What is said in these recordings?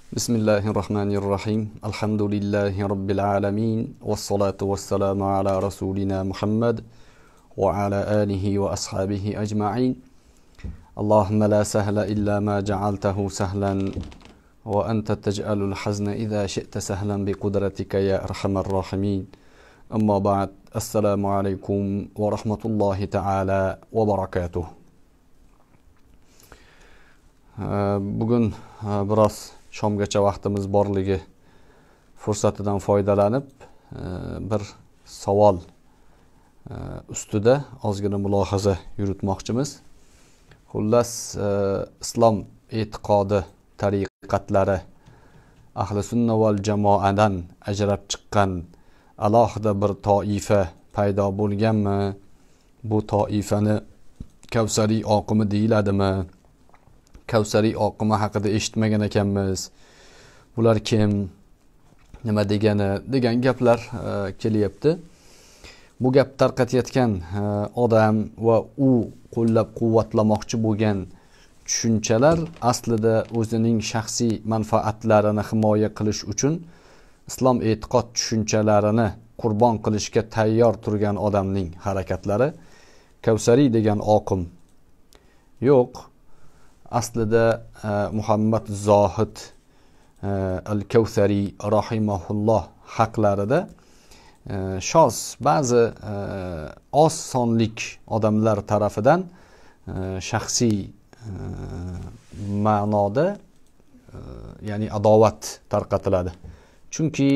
Bismillahirrahmanirrahim. Alhamdulillahi Rabbil alamin. Wassalatu wassalamu ala rasulina Muhammad wa ala alihi wa ashabihi ajma'in. Allahumma la sahla illa ma ja'altahu sahlan wa anta taj'alul hazna idha shi'ta sahlan bi qudratika ya arhamar rahimin. Amma ba'd. Assalamu alaykum wa rahmatullahi ta'ala wa barakatuh. Bugun biroz shomgacha vaqtimiz borligi fursatidan foydalanib bir savol ustida ozgina mulohaza yuritmoqchimiz. Xullas, islom e'tiqodi tariqatlari ahli sunna val jamoadan ajrab chiqqan alohida bir toifa paydo bo'lganmi? Bu toifani Kavsariy oqimi deyiladimi? Kavsariy oqimi haqida eshitmagan ekanmiz. Bular kim? Nima degani? Degan gaplar kelyapti. Bu gap tarqatayotgan odam va u qo'llab-quvvatlamoqchi bo'lgan tushunchalar aslida o'zining shaxsiy manfaatlarini himoya qilish uchun islom e'tiqod tushunchalarini qurbon qilishga tayyor turgan odamning harakatlari. Kavsariy degan oqim yo'q. Aslida Muhammad Zohid al-Kavsariy rahimahulloh haqlarida shoz ba'zi oz sonlik odamlar tarafidan shaxsiy ma'noda ya'ni adovat tarqatiladi. Chunki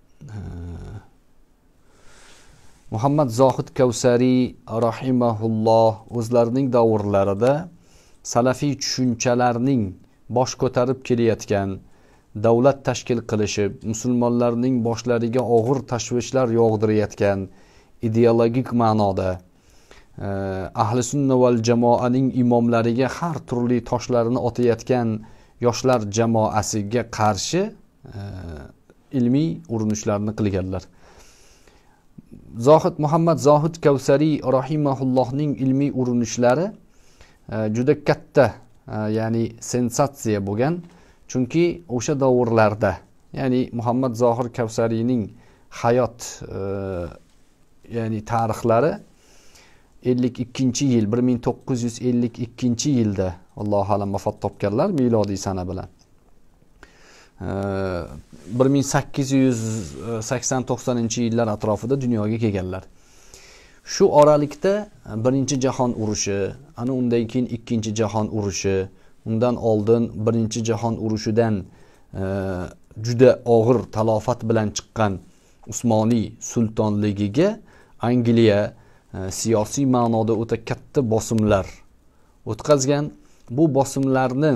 Muhammad Zohid Kavsariy rahimahulloh o'zlarining davrlarida salafiy tushunchalarning bosh ko'tarib kelayotgan, davlat tashkil qilishib, musulmonlarning boshlariga og'ir tashvishlar yog'dirayotgan ideologik ma'noda ahli sunna val jamoaning imomlariga har turli toshlarni otayotgan yoshlar jamoasiga qarshi ilmiy urinishlarni qilganlar. Muhammad Zohid Kavsariy rahimahullohning ilmiy urinishlari juda katta, ya'ni sensatsiya bo'lgan. Chunki o'sha davrlarda, ya'ni Muhammad Zohid Kavsariyning hayot ya'ni tarixlari 52-yil, 1952-yilda Allohu alam vafot topganlar milodiy sana bilan. 1880-90-yillar atrofida dunyoga kelganlar. Shu oralikda birinchi jahon urushi, ana undan keyin ikkinchi jahon urushi, undan oldin birinchi jahon urushidan juda og'ir talofat bilan chiqqan Usmoniy sultonligiga Angliya siyosiy ma'noda o'ta katta bosimlar o'tkazgan. Bu bosimlarni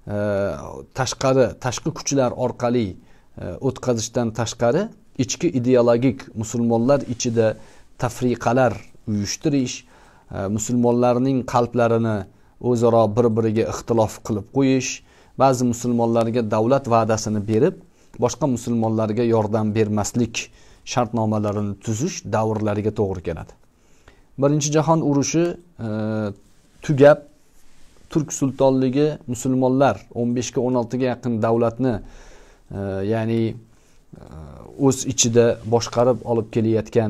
tashqi kuchlar orqali o'tkazishdan tashqari ichki ideologik musulmonlar ichida tafriqalar uyushtirish, musulmonlarning qalblarini o'zaro bir-biriga ixtilof qilib qo'yish, ba'zi musulmonlarga davlat va'dasini berib, boshqa musulmonlarga yordam bermaslik shartnomalarini tuzish davrlariga to'g'ri keladi. Birinchi jahon urushi tugab, Turk sultonligi musulmonlar 15 ga 16 ga yaqin davlatni ya'ni o'z ichida boshqarib olib kelayotgan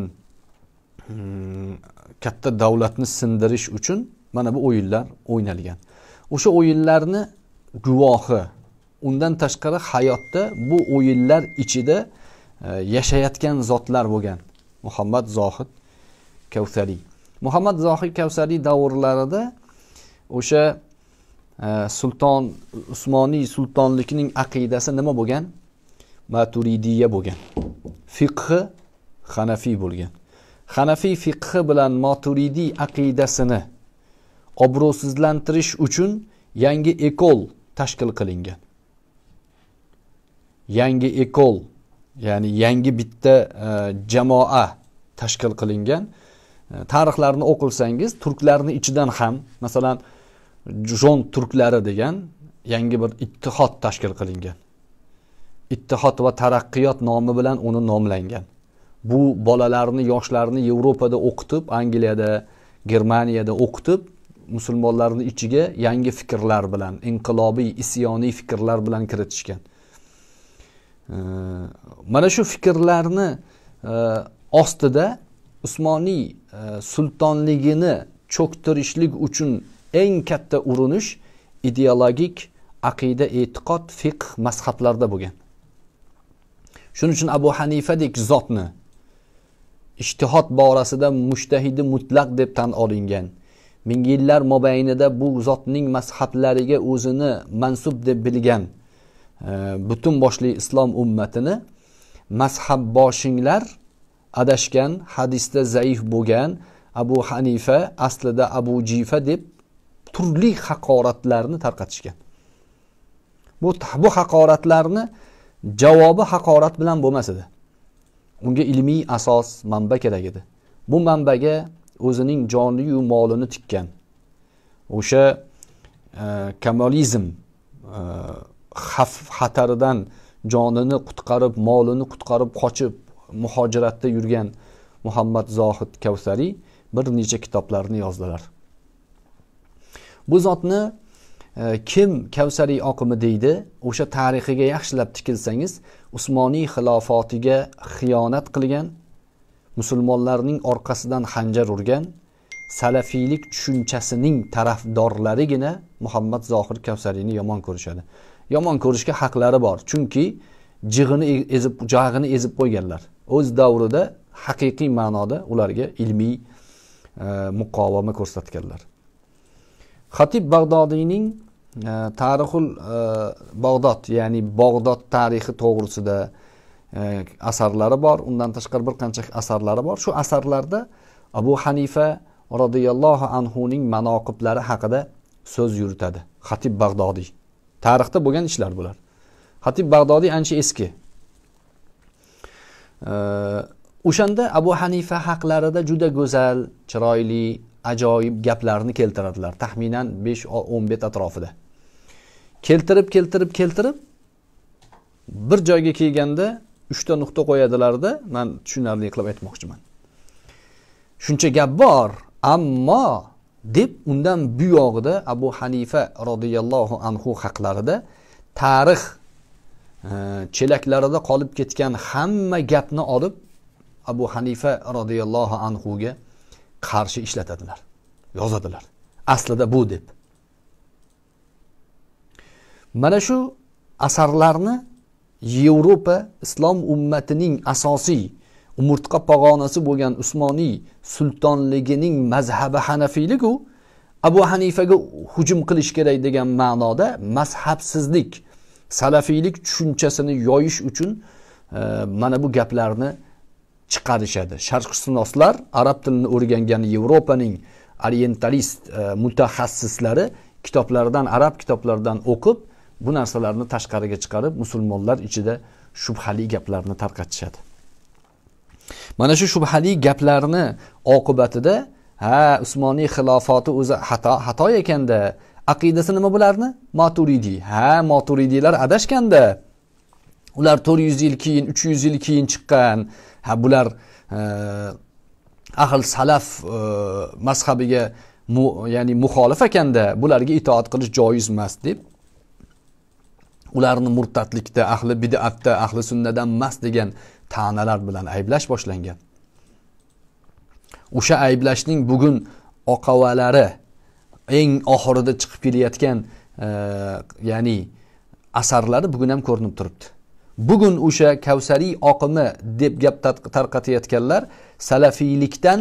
katta davlatni sindirish uchun mana bu o'yinlar o'ynalgan. O'sha o'yinlarni guvohi, undan tashqari hayotda bu o'yinlar ichida yashayotgan zotlar bo'lgan Muhammad Zohid Kavsariy. Muhammad Zohid Kavsariy davrlarida o'sha sulton Usmoniy sultonligining aqidasi nima bo'lgan? Maturidiyya bo'lgan. Fiqhi Hanafiy bo'lgan. Hanafiy fiqhi bilan Maturidiy aqidasini obro'sizlantirish uchun yangi ekol tashkil qilingan. Yangi ekol, ya'ni yangi bitta jamoa tashkil qilingan. Tarixlarni o'qilsangiz, turklarni ichidan ham, masalan, Jon turklari degan yangi bir ittihod tashkil qilingan. Ittihod va taraqqiyot nomi bilan uni nomlangan. Bu bolalarni, yoshlarni Yevropada o'qitib, Angliyada, Germaniyada o'qitib, musulmonlarning ichiga yangi fikrlar bilan, inqilobiy, isyoniy fikrlar bilan kiritishgan. Mana shu fikrlarni ostida Usmoniy sultonligini cho'ktirishlik uchun eng katta urinish ideologik aqida, e'tiqod, fiqh mazhablarda bo'lgan. Shuning uchun Abu Hanifadek zotni ijtihod borasida mushtahidi mutlaq deb tan olingan. Ming yillar mobaynida bu zotning mazhablariga o'zini mansub deb bilgan butun boshli islom ummatini mazhab boshinglar adashgan, hadisda zaif bo'lgan, Abu Hanifa aslida Abu Jifa deb turli haqoratlarni tarqatishgan. Bu haqoratlarni javobi haqorat bilan bo'lmas edi. Unga ilmiy asos, manba kerak edi. Bu manbaga o'zining joni yu molini tikkan. O'sha kamolizm xavf xataridan jonini qutqarib, molini qutqarib qochib muhojiratda yurgan Muhammad Zohid Kavsariy bir necha kitoblarni yozdilar. Bu zotni kim Kavsariy oqimi deydi? O'sha tarixiga yaxshilab tikilsangiz, Usmoniy xilofotiga xiyonat qilgan, musulmonlarning orqasidan xanjar urgan, salafiylik tushunchasining tarafdorlarigina Muhammad Zohid Kavsariyni yomon ko'rishadi. Yomon ko'rishga haqlari bor, chunki jag'ini ezib qo'yganlar. O'z davrida haqiqiy ma'noda ularga ilmiy muqovama ko'rsatganlar. Xatib Bag'dodiyning Tarixul Bag'dod, ya'ni Bag'dod tarixi to'g'risida asarlari bor. Undan tashqari bir qancha asarlari bor. Shu asarlarda Abu Hanifa radhiyallohu anhuning manoqiblari haqida so'z yuritadi. Xatib Bag'dodiy. Tarixda bo'lgan ishlar bular. Xatib Bag'dodiy ancha eski. O'shanda Abu Hanifa haqlarida juda go'zal, chiroyli, ajoyib gaplarni keltiradilar. Taxminan 5-10 bet atrofida. Keltirib bir joyga kelganda 3 ta nuqta qo'yadilar-da, men tushunarli qilib aytmoqchiman. Shuncha gap bor, ammo deb undan bu yog'ida Abu Hanifa radhiyallohu anhu haqlarida tarix chelaklarida qolib ketgan hamma gapni olib Abu Hanifa radhiyallohu anhuga qarshi ishlatadilar, yozadilar. Aslida bu deb. Mana shu asarlarni Yevropa islom ummatining asosiy umurtqa pog'onasi bo'lgan Usmoniy sultonligining mazhabi Hanafiylik-u Abu Hanifaga hujum qilish kerak degan ma'noda mazhabsizlik, salafiylik tushunchasini yoyish uchun mana bu gaplarni chiqarishadi. Sharqshunoslar, arab tilini o'rgangan Yevropaning orientalist mutaxassislari kitoblaridan, arab kitoblaridan o'qib, bu narsalarni tashqariga chiqarib, musulmonlar ichida shubhali gaplarni tarqatishadi. Mana shu shubhali gaplarni oqibatida Usmoniy xilofati o'zi xato ekanda, aqidasi nima bularni? Maturidiy. Maturidiylar adashganda. Ular 400 yil keyin, 300 yil keyin chiqqan. Bular ahl salaf mazhabiga ya'ni muxolif ekanda, bularga itoat qilish joiz emas deb ularni murtadlikda, ahli bid'atda, ahli sunnadan emas degan ta'nalar bilan ayblash boshlangan. O'sha ayblashning bugun oqavalari eng oxirida chiqib kelayotgan ya'ni asarlari bugun ham ko'rinib turibdi. Bugun o'sha Kavsariy oqimi deb gap tarqatayotganlar salafiylikdan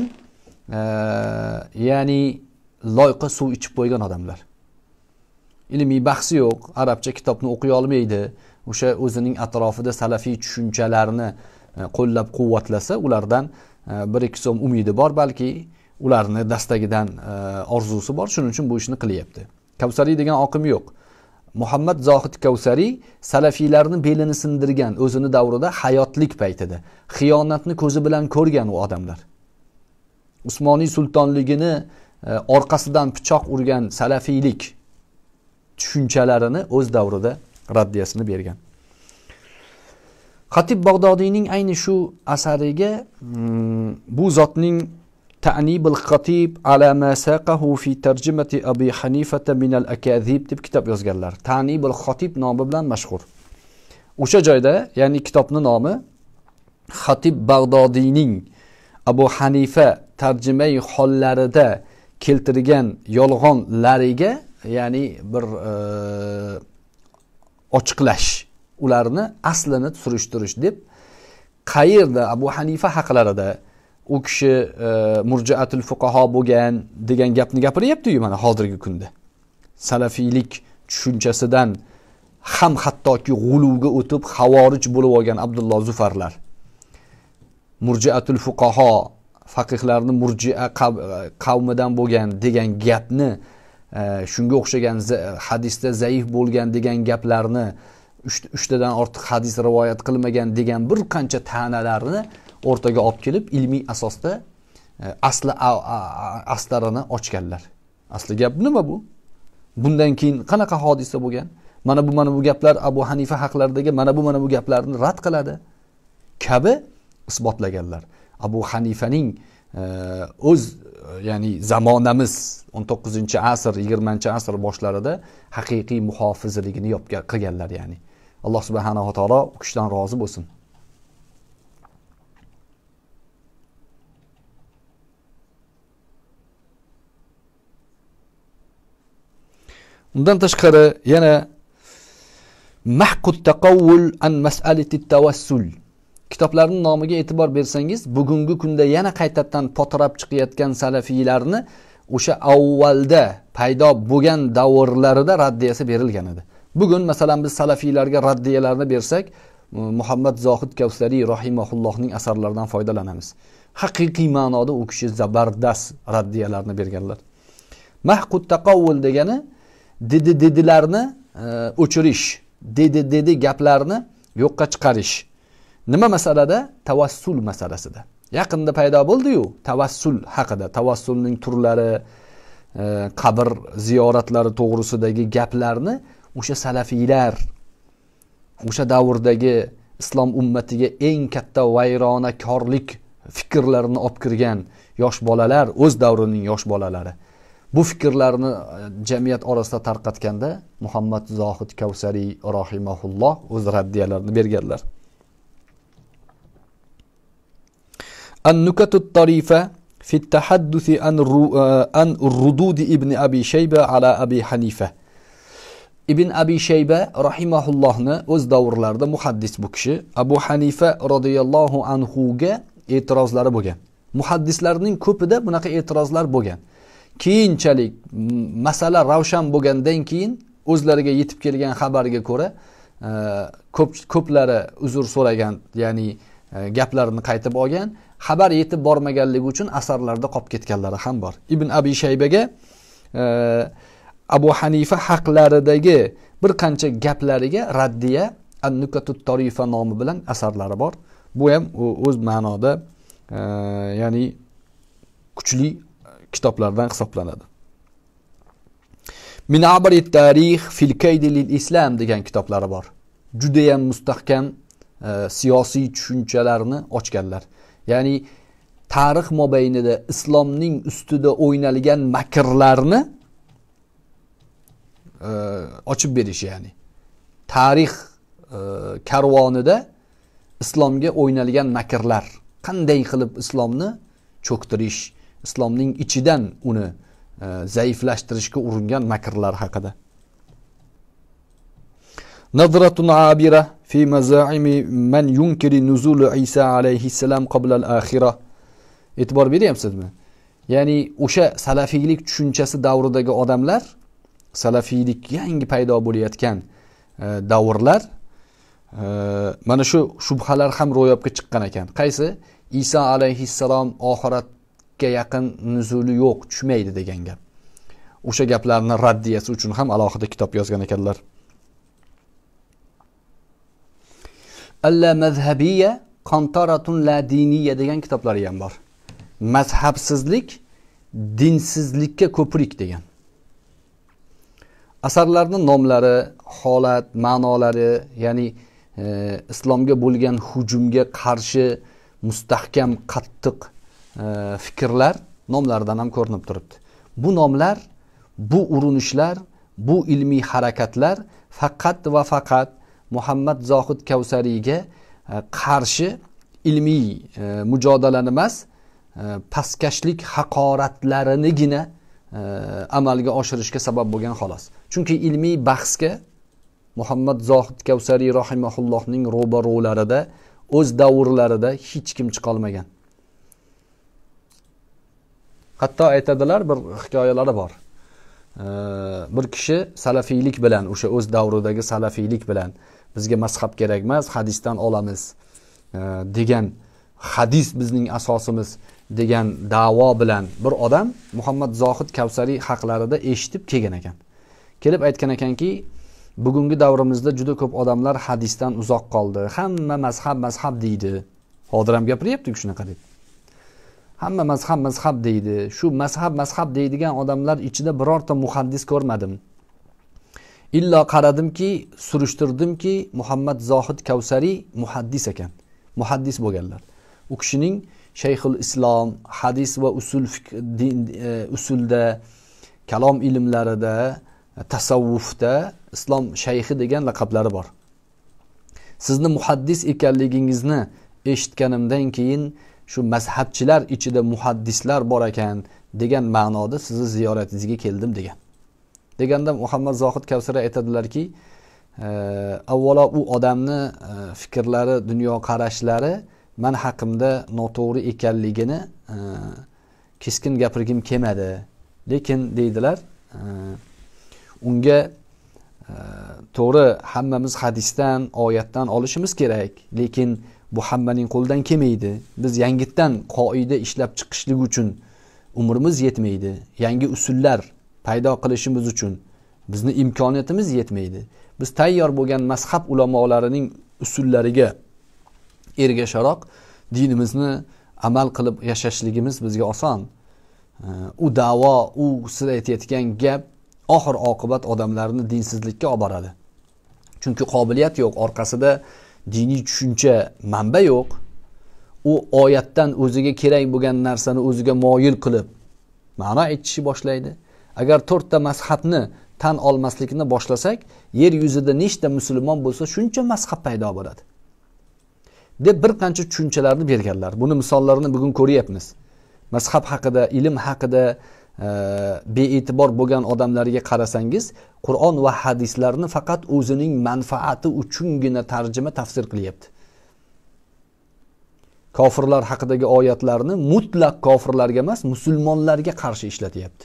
ya'ni loyqa suv ichib qo'ygan odamlar. Ilmiy bahsi yo'q, arabcha kitobni o'qiy olmaydi. O'sha o'zining atrofida salafiy tushunchalarni qo'llab-quvvatlasa, ulardan bir ikki so'm umidi bor, balki ularni dastagidan orzusi bor, shuning uchun bu ishni qilyapti. Kavsariy degan oqim yo'q. Muhammad Zohid Kavsariy salafiylarni belini sindirgan, o'zini davrida hayotlik paytida xiyonatni ko'zi bilan ko'rgan u odamlar. Usmoniy sultonligini orqasidan pichoq urgan salafiylik tushunchalarini o'z davrida raddiyasini bergan. Xatib Bag'dodiyning ayni shu asariga bu zotning Ta'nibul Xatib ala ma saqahu fi tarjimati Abi Hanifa min al-akazib deb kitob yozganlar. Ta'nibul Xatib nomi bilan mashhur. O'sha joyda, ya'ni kitobning nomi Xatib Bag'dodiyning Abu Hanifa tarjimai hollarida keltirgan yolg'onlariga, ya'ni bir ochiqlash, ularni aslini surishtirish deb, qayerda Abu Hanifa haqlarida u kishi murjiatul fuqaho bo'lgan degan gapni gapiryapti-yu mana hozirgi kunda. Salafiylik tushunchasidan ham hattoki g'uluvga o'tib xavorij bo'lib olgan Abdulloh Zufarlar, murjiatul fuqaho, faqihlarni murji'a qavmidan bo'lgan degan gapni, shunga o'xshagan hadisda zaif bo'lgan degan gaplarni, 3tadan ortiq hadis rivoyat qilmagan degan bir qancha ta'nalarni o'rtaga olib kelib, ilmiy asosda aslarini ochganlar. Asli gap nima bu? Bundan keyin qanaqa hodisa bo'lgan? Mana bu gaplar Abu Hanifa haqlaridagi mana bu gaplarni rad qiladi kabi isbotlaganlar. Abu Hanifaning o'z, ya'ni zamonamiz 19-asr, 20-asr boshlarida haqiqiy muhofizligini qilganlar, ya'ni. Alloh subhanahu va taolo u kishidan rozi bo'lsin. Undan tashqari yana Mahqut taqawul an mas'alati tawassul kitoblarning nomiga e'tibor bersangiz, bugungi kunda yana qaytadan potirab chiqayotgan salafiylarni o'sha avvalda paydo bo'lgan davrlarida raddiyasi berilgan edi. Bugun masalan biz salafiylarga raddiyalarni bersak, Muhammad Zohid Kavsariy rahimahullohning asarlaridan foydalanamiz. Haqiqiy ma'noda u kishi zabardast raddiyalarni berganlar. Mahqut taqawul degani dedilarni o'chirish, dedi gaplarni yo'qqa chiqarish. Nima masalada? Tavassul masalasida. Yaqinda paydo bo'ldi-yu, tavassul haqida, tavassulning turlari, qabr ziyoratlari to'g'risidagi gaplarni o'sha salafiylar, o'sha davrdagi islom ummatiga eng katta vayronakorlik fikrlarini olib kirgan yosh bolalar, o'z davrining yosh bolalari, bu fikrlarni jamiyat orasida tarqatganda Muhammad Zohid Kavsariy rahimahulloh o'z raddiyalarini berganlar. An-Nukatut Tarifa fi at-tahadduth an rudud ibn Abi Shayba ala Abi Hanifa. Ibn Abi Shayba rahimahullohni o'z davrlarida muhaddis bu kishi Abu Hanifa radhiyallohu anhu ga e'tirozlari bo'lgan. Muhaddislarning ko'pida bunaqa e'tirozlar bo'lgan. Keyinchalik masala ravshan bo'lgandan keyin o'zlariga yetib kelgan xabarga ko'ra ko'plari uzr so'ragan, ya'ni gaplarini qaytib olgan, xabar yetib bormaganligi uchun asarlarda qolib ketganlari ham bor. Ibn Abi Shaybaga Abu Hanifa haqlaridagi bir qancha gaplariga raddiya An-Nukatut Tarifa nomi bilan asarlari bor. Bu ham o'z ma'noda ya'ni kuchli kitoblardan hisoblanadi. Min abari tarix fil kayd lil islam degan kitoblari bor. Juda ham mustahkam siyosiy tushunchalarni ochganlar. Ya'ni tarix mobaynida islomning ustida o'ynalgan makrlarni ochib berish, ya'ni tarix karvonida islomga o'ynalgan makrlar, qanday qilib islomni cho'ktirish, islomning ichidan uni zaiflashtirishga uringan makrlar haqida. Nazratun abira fi mazaimi man yunkiri nuzul Isa alayhissalam qabla al-akhirah. E'tibor beryapsizmi? Ya'ni o'sha salafiylik tushunchasi davridagi odamlar, salafiylik yangi paydo bo'layotgan davrlar, mana shu shubhalar ham ro'yobga chiqqan ekan. Qaysi? Isa alayhissalom oxiratga yaqin nuzuli yo'q, tushmaydi degan gap. O'sha gaplarni raddiyasi uchun ham alohida kitob yozgan ekanlar. Alla mazhabiyya qantaratun la diniyya degan kitoblari ham bor. Mazhabsizlik dinsizlikka ko'prik degan. Asarlarning nomlari, holat, ma'nolari, ya'ni islomga bo'lgan hujumga qarshi mustahkam, qattiq fikrlar nomlaridan ham ko'rinib turibdi. Bu nomlar, bu urinishlar, bu ilmiy harakatlar faqat va faqat Muhammad Zohid Kavsariyga qarshi ilmiy mujodalani emas, pastkashlik haqoratlarinigina amalga oshirishga sabab bo'lgan xolos. Chunki ilmiy bahsga Muhammad Zohid Kavsariy rahimahullohning ro'baro'larida o'z davrlarida hech kim chiqa olmagan. Hatto aytadilar, bir hikoyalari bor. Bir kishi salafiylik bilan, o'sha o'z davridagi salafiylik bilan bizga mazhab kerak emas, hadisdan olamiz degan, hadis bizning asosimiz degan da'vo bilan bir odam Muhammad Zohid Kavsariy haqlarida eshitib kelgan ekan. Kelib aytgan ekanki, bugungi davrimizda juda ko'p odamlar hadisdan uzoq qoldi. Hamma mazhab deydi. Hozir ham gapiryapti-ku shunaqa deb. Hamma mazhab deydi. Shu mazhab deydigan odamlar ichida birorta muhaddis ko'rmadim. Illo qaradimki, surishtirdimki, Muhammad Zohid Kavsariy muhaddis ekan. Muhaddis bo'lganlar. U kishining Shayxul Islom, hadis va usulda, kalom ilmlarida, tasavvufda islom shayxi degan laqablari bor. Sizni muhaddis ekanligingizni eshitganimdan keyin shu mazhabchilar ichida muhaddislar bor ekan degan ma'noda sizni ziyoratingizga keldim degan. Deganda Muhammad Zohid Kavsariy aytadilarki, avvalo u odamni fikrlari, dunyo qarashlari men haqimda noto'g'ri ekanligini keskin gapirgim kelmadi. Lekin deydilar, unga to'g'ri hammamiz hadisdan, oyatdan olishimiz kerak, lekin bu hammaning qo'lidan kelmaydi. Biz yangitdan qoida ishlab chiqishlik uchun umrimiz yetmaydi. Yangi usullar paydo qilishimiz uchun bizni imkoniyatimiz yetmaydi. Biz tayyor bo'lgan mazhab ulamolarining usullariga ergasharoq dinimizni amal qilib yashashligimiz bizga oson. U da'vo, u siz aytayotgan gap oxir oqibat odamlarni dinsizlikka olib boradi. Chunki qobiliyat yo'q, orqasida diniy tushuncha, manba yo'q. U oyatdan o'ziga kerak bo'lgan narsani o'ziga moyil qilib ma'no aytishni boshlaydi. Agar 4 ta mazhabni tan olmaslikni boshlasak, yer yuzida nechta musulmon bo'lsa, shuncha mazhab paydo bo'ladi deb bir qancha tushunchalarni berganlar. Buni misollarini bugun ko'ryapmiz. Mazhab haqida, ilm haqida bee'tibor bo'lgan odamlarga qarasangiz, Qur'on va hadislarni faqat o'zining manfaati uchungina tarjima tafsir qilyapti. Kofirlar haqidagi oyatlarni mutlaq kofirlarga emas, musulmonlarga qarshi ishlatyapti.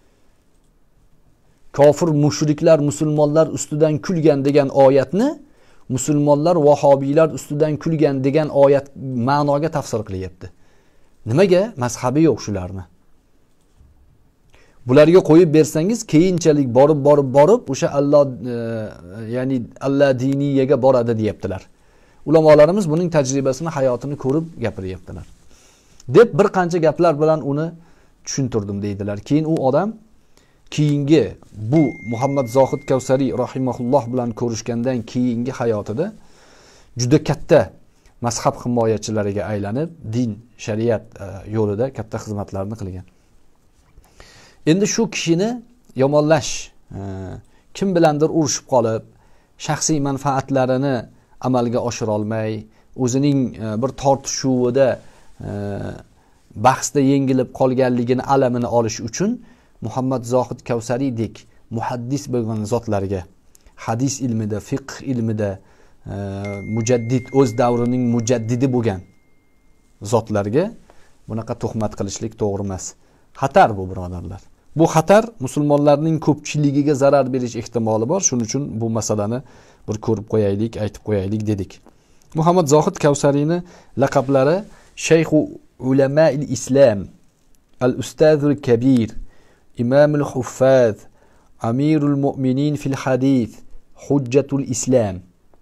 Kofir mushriklar musulmonlar ustidan kulgan degan oyatni musulmonlar vahobiylar ustidan kulgan degan oyat ma'noga tafsir qilyapti. Nimaga? Mazhabi yo'q shularni. Bularga qo'yib bersangiz, keyinchalik borib o'sha Alloh ya'ni Allah diniyaga boradi deyaptilar. Ulamolarimiz buning tajribasini, hayotini ko'rib gapiryaptilar. Deb bir qancha gaplar bilan uni tushuntirdim deydilar. Keyin u odam keyingi bu Muhammad Zohid Kavsariy rahimahulloh bilan ko'rishgandan keyingi hayotida juda katta mazhab himoyachilariga aylanib, din, shariat yo'lida katta xizmatlarni qilgan. Endi shu kishini yomonlash, kim bilandir urushib qolib, shaxsiy manfaatlarini amalga oshira olmay, o'zining bir tortishuvida bahsda yengilib qolganligini alamini olish uchun Muhammad Zohid Kavsariydek muhaddis bo'lgan zotlarga, hadis ilmida, fiqh ilmida mujaddid, o'z davrining mujaddidi bo'lgan zotlarga bunaqa tuhmat qilishlik to'g'ri emas. Xatar bu, birodarlar. Bu xatar musulmonlarning ko'pchiligiga zarar berish ehtimoli bor. Shuning uchun bu masalani bir ko'rib qo'yaylik, aytib qo'yaylik dedik. Muhammad Zohid Kavsariyni laqablari Shayxu ulama'il Islam, al-Ustazul Kabir, Imamul Huffaz, Amirul Mu'minin fil Hadith, Hujjatul Islam.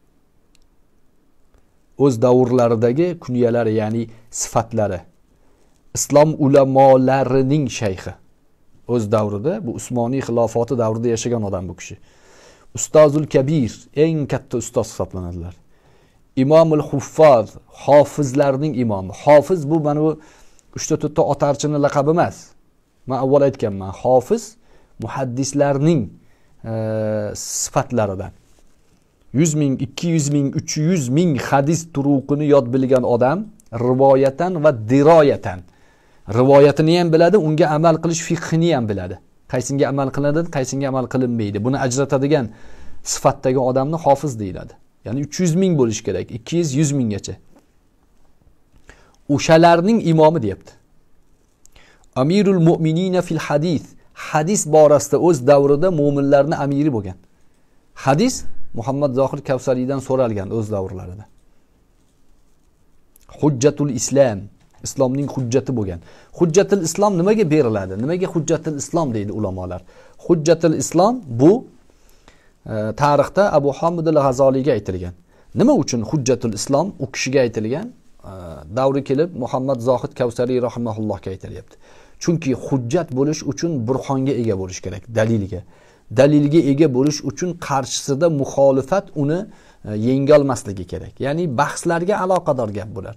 O'z davrlaridagi kunyalari, ya'ni sifatlari. Islom ulamolarining shayxi. O'z davrida, bu Usmoniy xilofati davrida yashagan odam bu kishi. Ustozul Kabir, eng katta ustoz hisoblanadilar. Imomul Huffaz, hofizlarning imomi. Hofiz bu mana bu 3-4 ta otarchini laqabi emas. Men avval aytganman, hofiz muhaddislarning sifatlaridan. 100 ming, 200 ming, 300 ming hadis turuqini yod bilgan odam rivoyatan va diroyatan rivoyatini ham biladi, unga amal qilish fiqhini ham biladi. Qaysinga amal qilinadi, qaysinga amal qilinmaydi. Buni ajratadigan sifatdagi odamni hofiz deyiladi. Ya'ni 300 ming bo'lish kerak, 200-100 minggacha. O'shalarning imomi deyapti. Amirul mu'minina fil hadis. Hadis borasida o'z davrida mu'minlarning amiri bo'lgan. Hadis Muhammad Zohir Kavsariydan so'ralgan o'z davrlarida. Hujjatul Islam, islomning hujjati bo'lgan. Hujjatul Islom nimaga beriladi? Nimaga Hujjatul Islom deydi ulamolar? Hujjatul Islom bu tarixda Abu Hamid al-G'azoliga aytilgan. Nima uchun Hujjatul Islom u kishiga aytilgan? Davri kelib Muhammad Zohid Kavsariy rahimahullohga aytilyapti. Chunki hujjat bo'lish uchun burxonga ega bo'lish kerak, dalilga. Dalilga ega bo'lish uchun qarshisida muxolifat uni yenga olmasligi kerak. Ya'ni bahslarga aloqador gap bo'lar.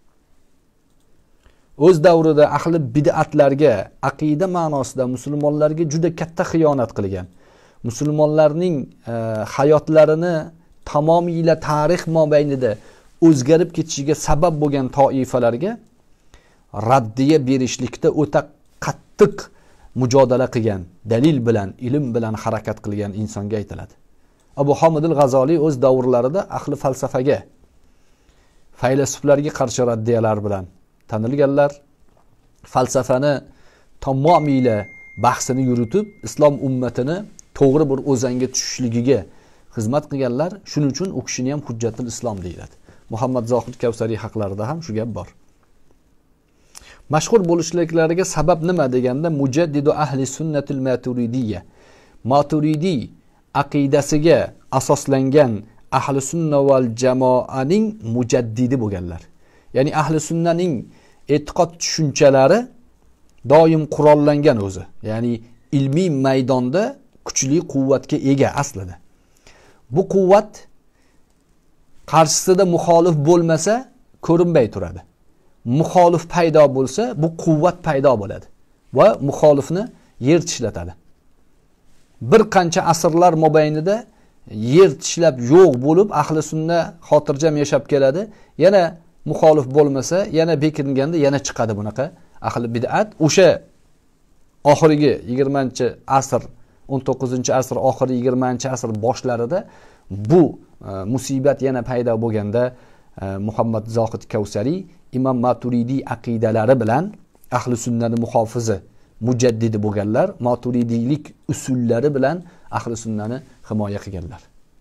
O'z davrida ahli bid'atlarga aqida ma'nosida musulmonlarga juda katta xiyonat qilgan. Musulmonlarning hayotlarini tamomiyla tarix mobaynida o'zgarib ketishiga sabab bo'lgan toifalarga raddiya berishlikda o'ta qattiq mujodala qilgan, dalil bilan, ilm bilan harakat qilgan insonga aytiladi. Abu Hamid al-G'azoliy o'z davrlarida ahli falsafaga, faylasuflarga qarshi raddiyalar bilan tanilganlar. Falsafani tamomiyla bahsini yuritib, islom ummatini to'g'ri bir o'zanga tushishligiga xizmat qilganlar. Shuning uchun u kishini ham Hujjatul Islom deyiladi. Muhammad Zohid Kavsariy haqlarida ham shu gap bor. Mashhur bo'lishliklariga sabab nima deganda mujaddidu ahli sunnatil maturidiyya. Maturidiy aqidasiga asoslangan ahli sunna val jamoaning mujaddidi bo'lganlar. Ya'ni ahli sunnaning e'tiqod tushunchalari doim qurollangan o'zi. Ya'ni ilmiy maydonda kuchli quvvatga ega aslida. Bu quvvat qarshisida muxolif bo'lmasa ko'rinmay turadi. Muxolif paydo bo'lsa bu quvvat paydo bo'ladi va muxolifni yer tishlatadi. Bir qancha asrlar mobaynida yer tishlab yo'q bo'lib ahli sunna xotirjam yashab keladi. Yana muxolif bo'lmasa, yana bekinganda yana chiqadi bunaqa ahli bid'at. O'sha oxirgi 20-asr, 19-asr oxiri 20-asr boshlarida bu musibat yana paydo bo'lganda Muhammad Zohid Kavsariy Imom Maturidiy aqidalari bilan ahli sunnani muhofizi, mujaddidi bo'lganlar, Maturidiylik usullari bilan ahli sunnani himoya qilganlar.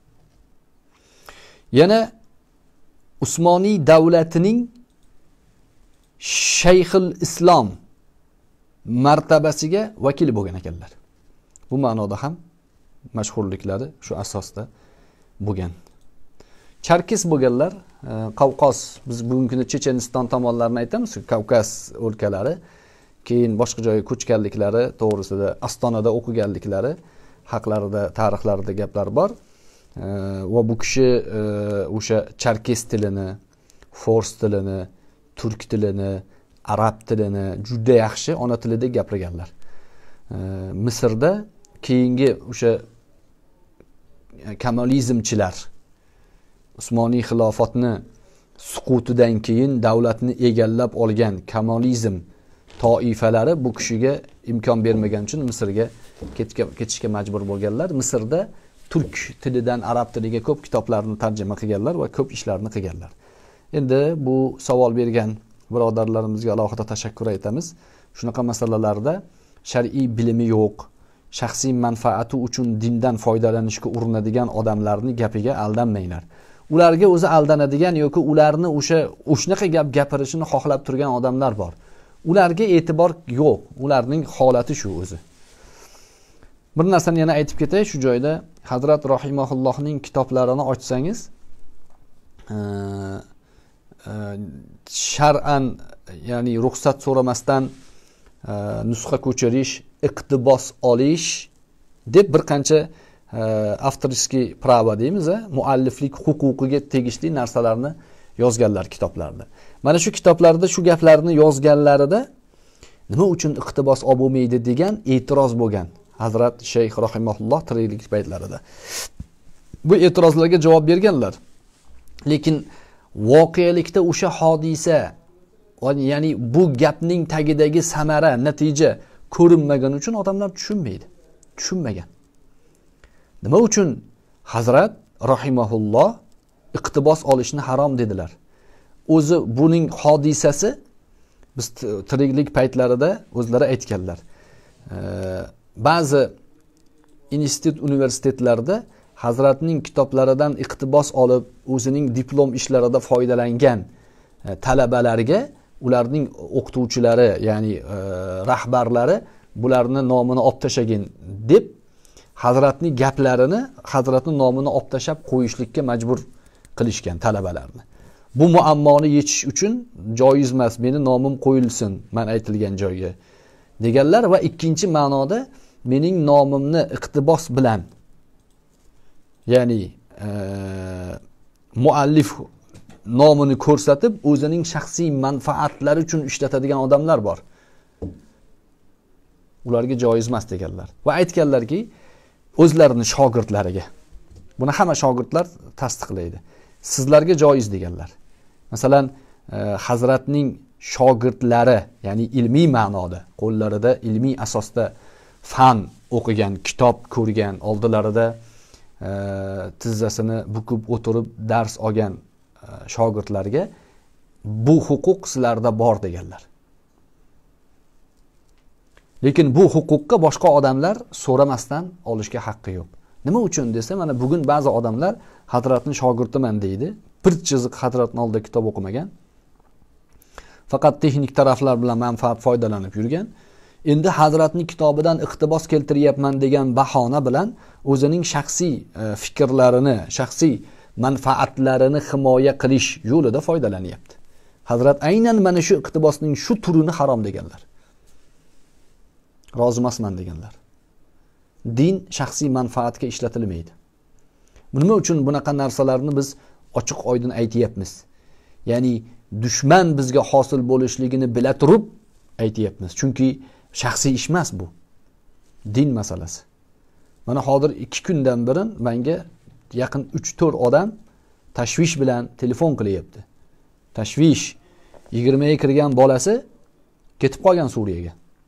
Yana Usmoniy davlatining Shayxul Islom martabasiga vakil bo'lgan ekanlar. Bu ma'noda ham mashhurliklari shu asosda bo'lgan. Charkis bo'lganlar, Qavqos, biz bugungi kunda Checheniston tomonlarini aytamiz, Kavkaz o'lkalari, keyin boshqa joyga ko'chganliklari to'g'risida Ostonada o'qiganliklari haqlarida, tarixlarida gaplar bor. Va bu kishi o'sha Charkes tilini, Fors tilini, turk tilini, arab tilini juda yaxshi ona tilida gapirganlar. Misrda keyingi o'sha kamalizmchilar Usmoniy xilofatni suqutidan keyin davlatni egallab olgan kamalizm toifalari bu kishiga imkon bermagan uchun Misrga ketishga majbur bo'lganlar. Misrda turk tilidan arab tiliga ko'p kitoblarni tarjima qilganlar va ko'p ishlarni qilganlar. Endi bu savol bergan birodarlarimizga alohida tashakkur aytamiz. Shunaqa masalalarda shar'iy bilimi yo'q, shaxsiy manfaati uchun dindan foydalanishga urinadigan odamlarni gapiga aldanmanglar. Ularga o'zi aldanadigan yoki ularni o'shnaqa gap gapirishini xohlab turgan odamlar bor. Ularga e'tibor yo'q. Ularning holati shu o'zi. Bir narsani yana aytib ketay shu joyda. Hazrat rahimahullohning kitoblarini ochsangiz, shar'an, ya'ni ruxsat so'ramasdan nusxa ko'chirish, iqtibos olish deb bir qancha avtorskiy pravo deymiz, mualliflik huquqiga tegishli narsalarni yozganlar kitoblarda. Mana shu kitoblarda shu gaplarni yozganlarida nima uchun iqtibos olib bo'lmaydi degan e'tiroz bo'lgan Hazrat Shayx rahimahulloh tiriklik paytlarida. bu e'tirozlarga javob berganlar. Lekin voqelikda o'sha hodisa, ya'ni bu gapning tagidagi samara, natija ko'rinmagani uchun odamlar tushunmaydi. Tushunmagan. Nima uchun Hazrat rahimahulloh iqtibos olishni harom dedilar? O'zi buning hodisasi biz tiriklik paytlarida o'zlari aytganlar. Ba'zi institut universitetlarda Hazratning kitoblaridan iqtibos olib, o'zining diplom ishlarida foydalangan talabalarga ularning o'qituvchilari, ya'ni rahbarlari bularni nomini olib tashagin deb Hazratning gaplarini, Hazratning nomini olib tashab qo'yishlikka majbur qilishgan talabalarni. Bu muammoni yechish uchun joiz emas, meni nomim qo'yilsin, men aytilgan joyga deganlar va ikkinchi ma'noda mening nomimni iqtibos bilan, ya'ni muallif nomini ko'rsatib o'zining shaxsiy manfaatlari uchun ishlatadigan odamlar bor. Ularga joiz emas deganlar va aytganlarki, o'zlarining shogirdlariga, buni hamma shogirdlar tasdiqlaydi, sizlarga joiz deganlar. Masalan, Hazratning shogirdlari, ya'ni ilmiy ma'noda, qo'llarida ilmiy asosda fan o'qigan, kitob ko'rgan, oldilarida tizzasini bukib o'tirib dars olgan shogirdlarga bu huquq sizlarda bor deganlar. Lekin bu huquqqa boshqa odamlar so'ramasdan olishga haqqi yo'q. Nima uchun desa, mana bugun ba'zi odamlar Hazratning shogirdiman deydi, bir chiziq Hazratning oldida kitob o'qimagan, faqat texnik taraflar bilan manfaat foydalanib yurgan. Endi Hazratning kitobidan iqtibos keltiryapman degan bahona bilan o'zining shaxsiy fikrlarini, shaxsiy manfaatlarini himoya qilish yo'lida foydalanyapti. Hazrat aynan mana shu iqtibosning shu turini harom deganlar. Rozi emasman deganlar. Din shaxsiy manfaatga ishlatilmaydi. Nima uchun bunaqa narsalarni biz ochiq oydin aytayapmiz? Ya'ni dushman bizga hosil bo'lishligini bila turib aytayapmiz. Chunki shaxsiy ish emas bu. Din masalasi. Mana hozir 2 kundan beri menga yaqin 3-4 odam tashvish bilan telefon qilyapti. Tashvish 20 ga kirgan bolasi ketib qolgan Suriyaga.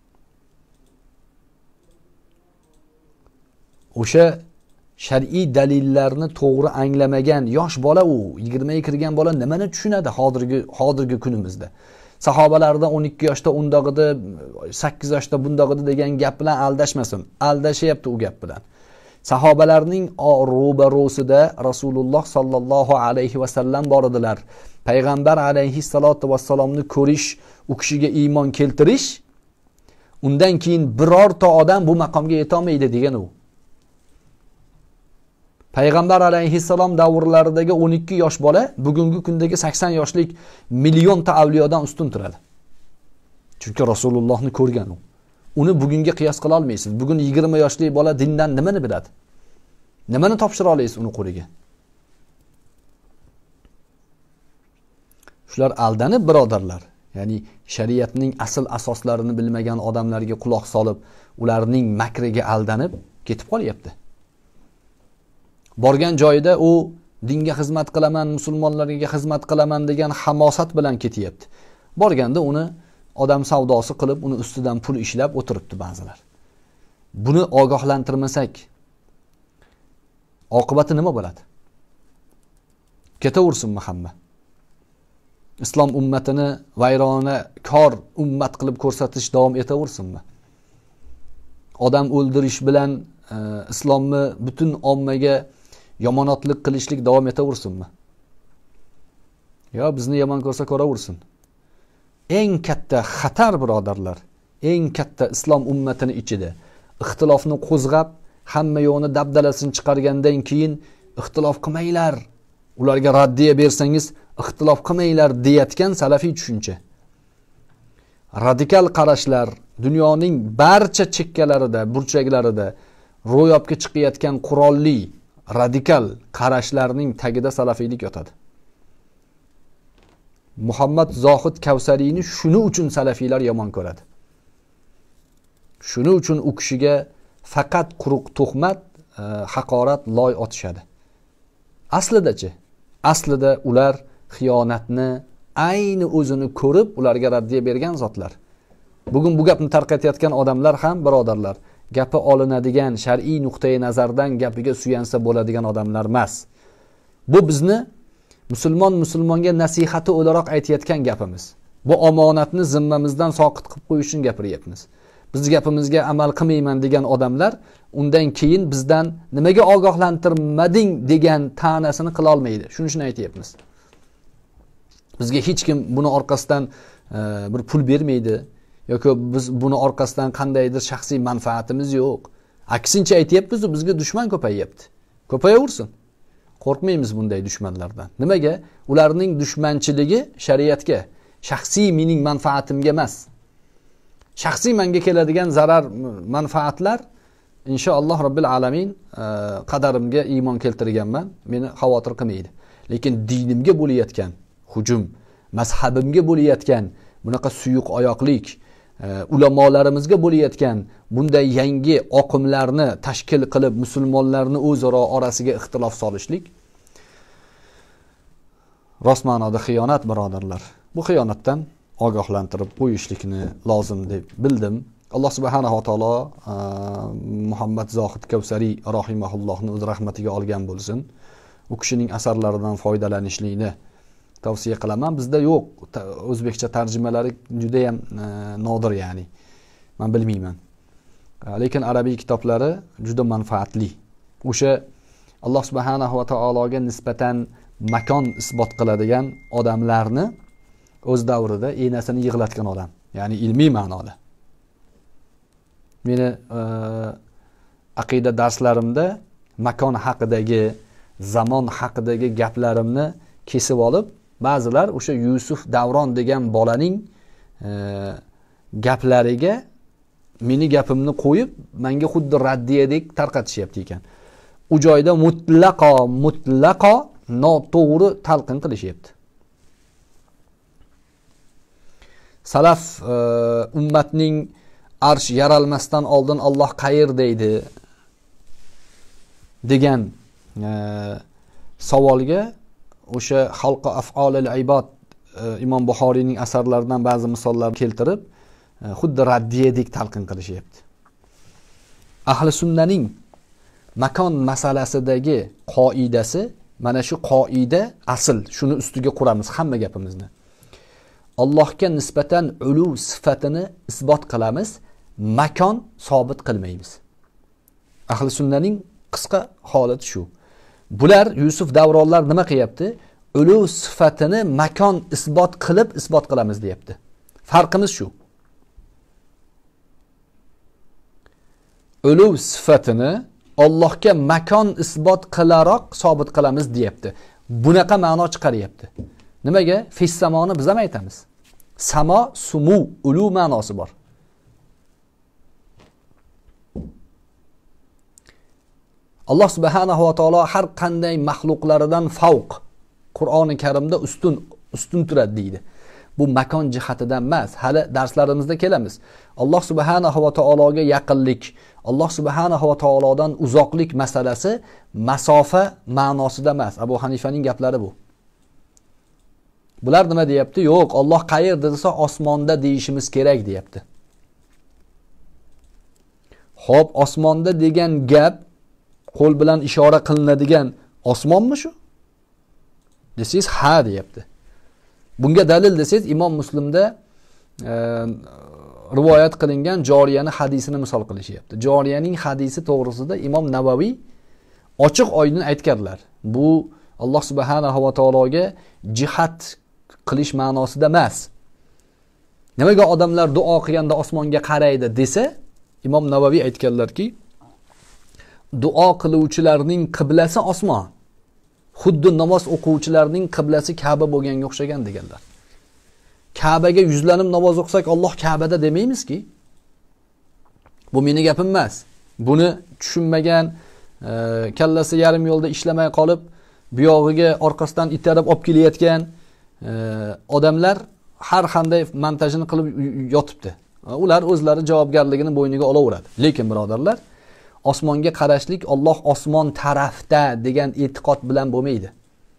O'sha shar'iy dalillarni to'g'ri anglamagan yosh bola, u 20 ga kirgan bola nimani tushunadi hozirgi kunimizda? Sahobalardan 12 yoshda undog'ida, 8 yoshda bundog'ida degan gap bilan aldashmasin. Aldashyapti u gap bilan. Sahobalarning ro'barosida Rasululloh sallallohu alayhi va sallam bor edilar. Payg'ambar alayhi salatu vassalomni ko'rish, u kishiga iymon keltirish, undan keyin birorta odam bu maqomga yeta olmaydi degan u. Payg'ambar alayhissalom davrlaridagi 12 yosh bola bugungi kundagi 80 yoshlik millionta avliyodan ustun turadi. Chunki Rasulullohni ko'rgan u. Uni bugunga qiyos qila olmaysiz. Bugun 20 yoshli bola dindan nimani biladi? Nimani topshira olasiz uni qo'liga? Shular aldanib birodarlar. Ya'ni shariatning asl asoslarini bilmagan odamlarga quloq solib, ularning makriga aldanib ketib qolyapti. Borgan joyida u dinga xizmat qilaman, musulmonlarga xizmat qilaman degan hamosat bilan ketyapti. Borganda uni odam savdosi qilib, uni ustidan pul ishlab o'tiribdi ba'zilar. Buni ogohlantirmasak, oqibati nima bo'ladi? Ketaversinmi hamma? Islom ummatini vayrona kor ummat qilib ko'rsatish davom etaversinmi? Odam o'ldirish bilan islomni butun ommaga yomonotlik qilishlik davom etaversinmi? Yo, bizni yomon ko'rsa ko'raversin. Eng katta xatar birodarlar, eng katta islom ummatini ichida ixtilofni qo'zg'ab, hamma yo'ni dabdalasini chiqargandan keyin ixtilof qilmanglar, ularga raddiya bersangiz ixtilof qilmanglar deyotgan salafiy tushuncha. Radikal qarashlar dunyoning barcha chekkalarida, burchaklarida ro'yobga chiqayotgan qurolli radikal qarashlarning tagida salafiylik yotadi. Muhammad Zohid Kavsariyni shuni uchun salafiylar yomon ko'radi. Shuni uchun u kishiga faqat quruq tuhmat, haqorat, loy otishadi. Aslidachi, aslida ular xiyonatni ayni o'zini ko'rib ularga raddiya bergan zotlar. Bugun bu gapni tarqatayotgan odamlar ham birodarlar, gapi olinadigan shar'iy nuqtai nazardan gapiga suyansa bo'ladigan odamlar emas. Bu bizni musulmonga nasihati o'laroq aytayotgan gapimiz. Bu omonatni zimmamizdan soqit qilib qo'yish uchun gapiryapmiz. Biz gapimizga amal qilmayman degan odamlar undan keyin bizdan nimaga ogohlantirmading degan ta'nasini qila olmaydi. Shuning uchun aytayapmiz. Bizga hech kim buni orqasidan bir pul bermaydi yoki biz buni orqasidan qandaydir shaxsiy manfaatimiz yo'q. Aksincha aytayapmiz, bizga dushman ko'payyapti. Ko'payaversin. Qo'rqmaymiz bunday dushmanlardan. Nimaga? Ularning dushmanchiligi shariatga, shaxsiy mening manfaatimga emas. Shaxsiy menga keladigan zarar, manfaatlar inshaalloh Robbil alamin qadarimga iymon keltirganman, meni xavotir qilmaydi. Lekin dinimga bo'layotgan hujum, mazhabimga bo'layotgan bunaqa suyuq oyoqlik, ulamolarimizga bo'layotgan bunday yangi oqimlarni tashkil qilib musulmonlarni o'zaro orasiga ixtilof solishlik rost ma'noda xiyonat, birodarlar. Bu xiyonatdan ogohlantirib qo'yishlikni lozim deb bildim. Alloh subhanahu va taolo Muhammad Zohid Kavsariy rahimahullohni o'z rahmatiga olgan bo'lsin. U kishining asarlaridan foydalanishlikni tavsiya qilaman. Bizda yo'q, o'zbekcha tarjimalari juda ham nodir, ya'ni men bilmayman. Lekin arabiy kitoblari juda manfaatli. O'sha Alloh subhanahu va taologa nisbatan makon isbot qiladigan odamlarni o'z davrida enasini yig'latgan odam, ya'ni ilmiy ma'noda. Meni aqida darslarimda makon haqidagi, zamon haqidagi gaplarimni kesib olib, ba'zilar o'sha Yusuf Davron degan bolaning gaplariga meni gapimni qo'yib, menga xuddi raddiyadek tarqatishyapti ekan. U joyda mutlaqo noto'g'ri talqin qilishyapti. Salaf ummatning arsh yaralmasdan oldin Alloh qayer deydi degan savolga o'sha xalqi af'olil ibod Imom Buxoriyning asarlaridan ba'zi misollar keltirib xuddi raddiyadek talqin qilishyapti. Ahli sunnaning makon masalasidagi qoidasi mana shu qoida asl, shuni ustiga quramiz hamma gapimizni. Allohga nisbatan ulu sifatini isbot qilamiz, makon sobit qilmaymiz. Ahli sunnaning qisqa holati shu. Bular Yusuf davronlar nima qilyapti? Ulu sifatini makon isbot qilamiz deyapti. Farqimiz shu. Ulu sifatini Allohga makon isbot qilaroq sobit qilamiz deyapti. Bunaqa ma'no chiqaryapti. Nimaga? Fis samoni biz ham aytamiz. Samo, sumu, ulu ma'nosi bor. Alloh subhanahu va taolo har qanday maxluqlaridan favq, Qur'oni Karimda ustun turadi deydi. Bu makon jihatidan emas, hali darslarimizda kelamiz. Alloh subhanahu va taologa yaqinlik, Alloh subhanahu va taolodan uzoqlik masalasi masofa ma'nosida emas. Abu Hanifaning gaplari bu. Bular nima deyapti? Yo'q, Alloh qayerda desa osmonda deyishimiz kerak deyapti. Xo'p, osmonda degan gap qo'l bilan ishora qilinadigan osmonmi shu? Desangiz ha deyapti. Bunga dalil desangiz Imom Muslimda rivoyat qilingan joriyani hadisini misol qilishyapti. Joriyaning hadisi to'g'risida Imom Navaviy ochiq oydin aytganlar. Bu Alloh subhanahu va taologa jihat qilish ma'nosida emas. Nimaga odamlar duo qilganda osmonga qaraydi desa, Imom Navaviy aytganlarki, duo qiluvchilarning qiblasi osmon. Xuddi namoz o'quvchilarning qiblasi Ka'ba bo'lganga o'xshagan deganlar. Ka'baga yuzlanib namoz o'qisak Alloh Ka'bada demaymizki? Bu meni gapim emas. Buni tushunmagan, kallasi yarim yo'lda ishlamay qolib, bu yog'iga orqasidan itarib olib kelayotgan odamlar har qanday montajini qilib yotibdi. Ular o'zlari javobgarligini bo'yniga olaveradi. Lekin birodarlar, osmonga qarashlik Alloh osmon tarafda degan e'tiqod bilan bo'lmaydi.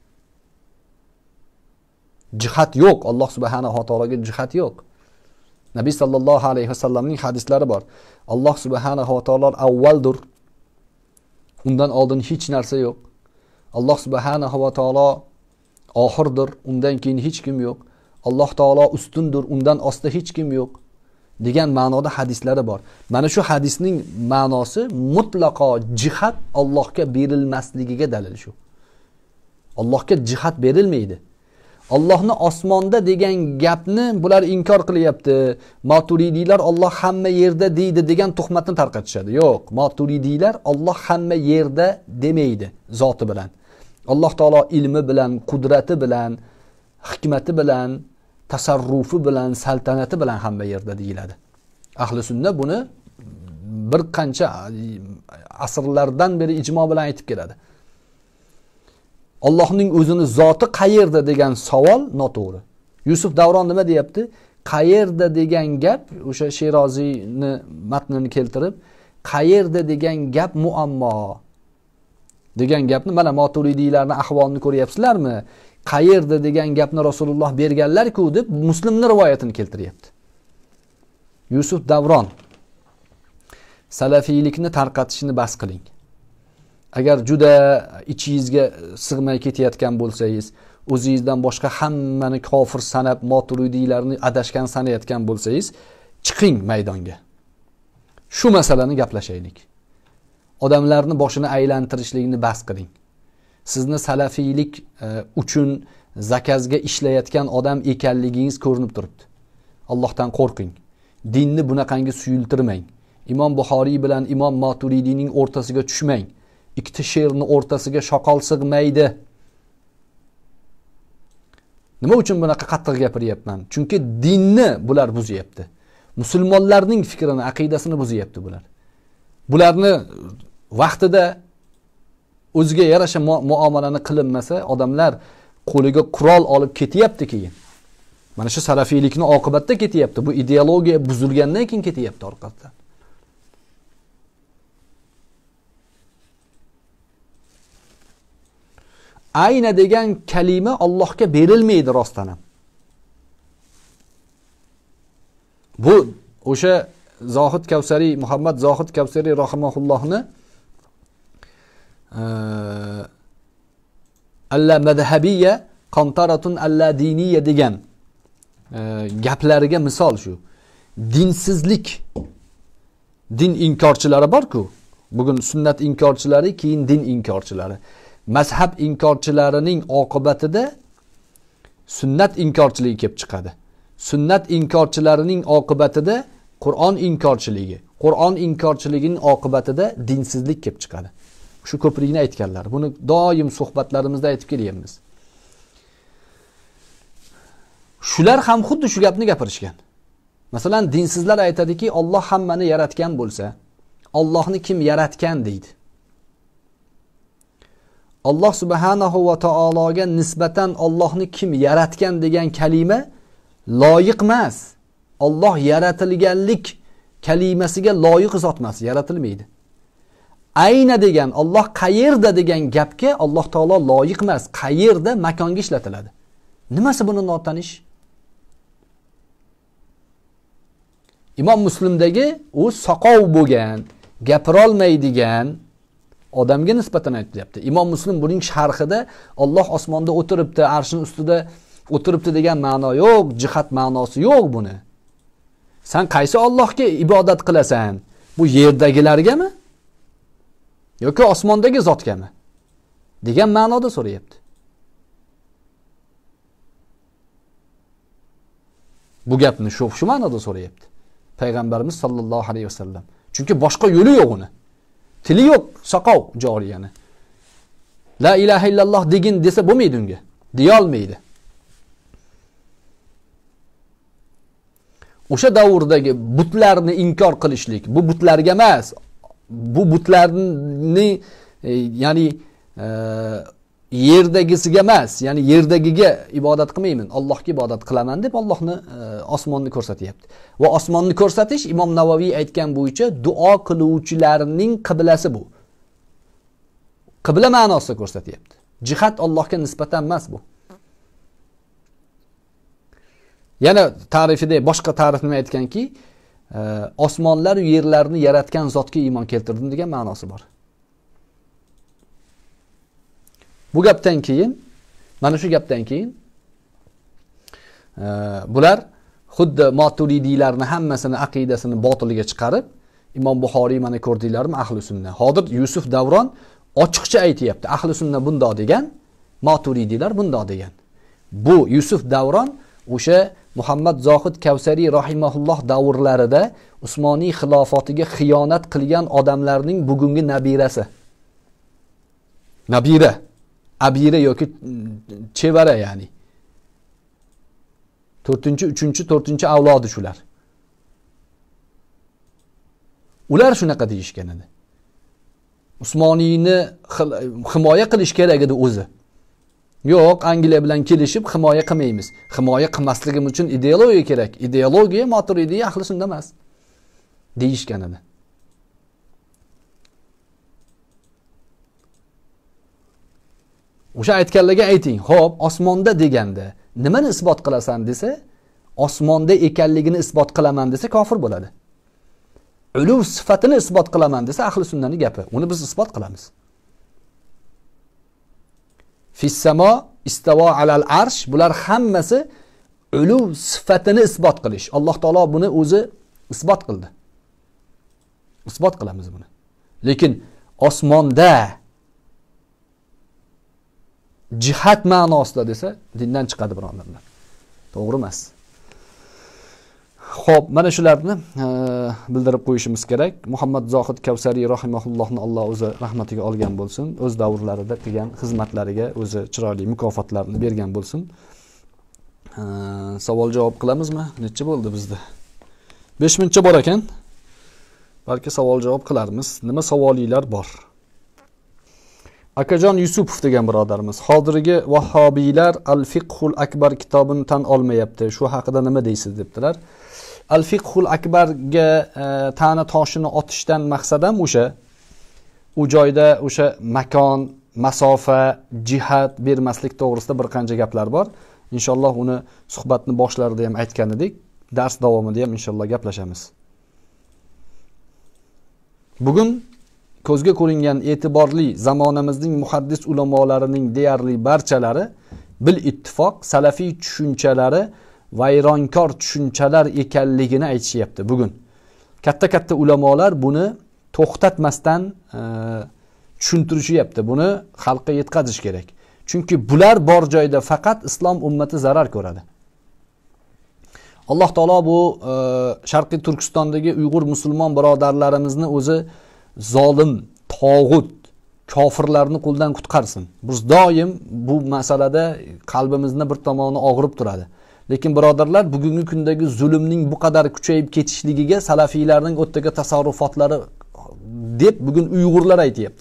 Jihat yo'q, Alloh subhanahu va taologa jihat yo'q. Nabiy sallallohu alayhi vasallamning hadislari bor. Alloh subhanahu va taolo avvaldir. Undan oldin hech narsa yo'q. Alloh subhanahu va taolo oxirdir, undan keyin hech kim yo'q. Alloh taolo ustundir, undan ostida hech kim yo'q degan ma'noda hadislari bor. Mana shu hadisning ma'nosi mutlaqo jihat Allohga berilmasligiga dalil shu. Allohga jihat berilmaydi. Allohni osmonda degan gapni bular inkor qilyapti. Maturidiylar Alloh hamma yerda deydi degan tuhmatni tarqatishadi. Yo'q, Maturidiylar Alloh hamma yerda demaydi zoti bilan. Alloh taolo ilmi bilan, qudrati bilan, hikmati bilan, tasarrufi bilan, saltanati bilan hamma yerda deyiladi. Ahli sunna buni bir qancha asrlardan beri ijmo bilan aytib keladi. Allohning o'zini zoti qayerda degan savol noto'g'ri. Yusuf Davron nima deyapti? Qayerda degan gap, o'sha Sheroziyni matnini keltirib, qayerda degan gap muammo degan gapni mana Maturidiylarning ahvolini ko'ryapsizlarmi? Qayerda degan gapni Rasululloh berganlar-ku deb Muslimning rivoyatini keltiryapti. Yusuf Davron salafiylikni tarqatishni bas qiling. Agar juda ichingizga sig'may ketayotgan bo'lsangiz, o'zingizdan boshqa hammani kofir sanab, Maturidiylarni adashgan sanayotgan bo'lsangiz, chiqing maydonga. Shu masalani gaplashaylik. Odamlarni boshini aylantirishlikni bas qiling. Sizni salafiylik uchun zakazga ishlayotgan odam ekanligingiz ko'rinib turibdi. Allohdan qo'rqing. Dinni bunaqangi suyultirmang. Imom Buxoriy bilan Imom Maturidiyning o'rtasiga tushmang. Ikkita sherni o'rtasiga shoqol sig'maydi. Nima uchun bunaqa qattiq gapiryapman? Chunki dinni bular buzyapti. Musulmonlarning fikrini, aqidasini buzyapti bular. Bularni vaqtida o'ziga yarasha muomalani qilinmasa, odamlar qo'liga qurol olib ketyapti keyin. Mana shu salafiylikni oqibatda ketyapti. Bu ideologiya buzilgandan keyin ketyapti orqasidan. Ayna degan kalima Allohga berilmaydi rostdan ham. Bu o'sha Zohid Kavsariy, Muhammad Zohid Kavsariy rahimahullohni alla madhhabiyya qantaratun alla diniyya degan gaplariga misol shu. Dinsizlik, din inkorchilari bor-ku. Bugun sunnat inkorchilari, keyin din inkorchilari. Mazhab inkorchilarining oqibatida sunnat inkorchiligi kelib chiqadi. Sunnat inkorchilarining oqibatida Qur'on inkorchiligi, Qur'on inkorchiligining oqibatida dinsizlik kelib chiqadi. Shu ko'prikni aytganlar. Buni doim suhbatlarimizda aytib kelyapmiz. Shular ham xuddi shu gapni gapirishgan. Masalan, dinsizlar aytadiki, Alloh hammani yaratgan bo'lsa, Allohni kim yaratgan deydi. Alloh subhanahu va taologa nisbatan Allohni kim yaratgan degan kalima loyiq emas. Alloh yaratilganlik kalimasiga loyiq zot emas, yaratilmaydi. Ayna degan, Alloh qayerda degan gapga Alloh taolo loyiq emas, qayerda makonga ishlatiladi. Nimasi buni notanish? Imom Muslimdagi u soqov bo'lgan, gapira olmaydigan odamga nisbatan aytyapti. Imom Muslim buning sharhida Alloh osmonda o'tiribdi, arshning ustida o'tiribdi degan ma'no yo'q, jihat ma'nosi yo'q buni. Sen qaysi Allohga ibodat qilasan? Bu yerdagilargami? Yoki osmondagi zotgami? degan ma'noda so'rayapti. Bu gapni shu ma'noda so'rayapti Payg'ambarimiz sollallohu alayhi vasallam. Chunki boshqa yo'li yo'q uni. Tili yo'q, soqov joriyani. La ilaha illalloh degin desa bo'lmaydi unga. Deya olmaydi. O'sha davrdagi butlarni inkor qilishlik, bu butlarga emas, bu butlarni ya'ni yerdagisiga emas, ya'ni yerdagiga ibodat qilmayman, Allohga ibodat qilaman deb Allohni osmonni ko'rsatyapti. Va osmonni ko'rsatish Imom Navoiy aytgan bo'yicha duo qiluvchilarning qiblasi bu. Qibla ma'nosida ko'rsatyapti. Jihat Allohga nisbatan emas bu. Yana ta'rifida boshqa ta'rifni aytganki, osmonlar va yerlarni yaratgan zotga iymon keltirdim degan ma'nosi bor. Bu gapdan keyin, mana shu gapdan keyin bular xuddi Maturidiylarni hammasini aqidasini botiliga chiqarib, Imom Buxoriy mana ko'rdinglarmi, ahli sunna. Hozir Yusuf Davron ochiqcha aytayapti. Ahli sunna bundoq degan, Maturidiylar bundoq degan. Bu Yusuf Davron o'sha Muhammad Zohid Kavsariy rahimahulloh davrlarida Usmoniy xilofotiga xiyonat qilgan odamlarning bugungi nabirasi. Nabira, abira yoki chevara ya'ni. 4-3-4 avlodi shular. Ular shunaqa deyishgan edi. Usmoniyni himoya qilish kerak edi o'zi. Yo'q, Angliya bilan kelishib himoya qilmaymiz. Himoya qilmasligimiz uchun ideologiya kerak. Ideologiya Maturidiy ahli sunna emas deyishgan edi. O'sha aytganlarga ayting, xo'p, osmonda deganda nimani isbot qilasan desa, osmonda ekanligini isbot qilaman desa kofir bo'ladi. Uluv sifatini isbot qilaman desa ahli sunnaning gapi. Uni biz isbot qilamiz. Fis-samo istavo alal arsh, bular hammasi uluv sifatini isbot qilish. Alloh taolo buni o'zi isbot qildi. Isbot qilamiz buni. Lekin osmonda jihat ma'nosida desa dindan chiqadi birodarlar. To'g'ri emas. Xo'p, mana shularni bildirib qo'yishimiz kerak. Muhammad Zohid Kavsariy rahimahullohni Alloh o'zi rahmatiga olgan bo'lsin. O'z davrlarida qilgan xizmatlariga o'zi chiroyli mukofotlarni bergan bo'lsin. Savol javob qilamizmi? Necha bo'ldi bizda? 5 minutcha bor ekan. Balki savol javob qilarmiz. Nima savolinglar bor? Akajon Yusupov degan birodarimiz, hozirgi vahhobiylar Al-Fiqhul Akbar kitobini tan olmayapti. Shu haqida nima deysiz debdilar. Al-Fiqhul Akbarga ta'na toshini otishdan maqsadim o'sha u joyda o'sha makon, masofa, jihat bermaslik to'g'risida bir qancha gaplar bor. Inshaalloh uni suhbatni boshlarida ham aytgan edik. Dars davomida ham inshaalloh gaplashamiz. Bugun ko'zga ko'ringan e'tiborli zamonamizning muhaddis ulamolarining deyarli barchalari bil ittifoq salafiy tushunchalari vayronkor tushunchalar ekanligini aytishyapti bugun. Katta ulamolar buni to'xtatmasdan tushuntirishyapti. Buni xalqqa yetkazish kerak. Chunki bular bor joyda faqat islom ummati zarar ko'radi. Alloh taolo bu Sharqiy Turkistondagi Uyg'ur musulmon birodarlarimizni o'zi zolim, tog'ut, kofirlarni qo'ldan qutqarsin. Biz doim bu masalada qalbimizni bir tomoni og'rib turadi. Lekin birodarlar, bugungi kundagi zulmning bu qadar kuchayib ketishligiga salafiylarning o'tdagi tasarrufotlari deb bugun Uyg'urlar aytayapti.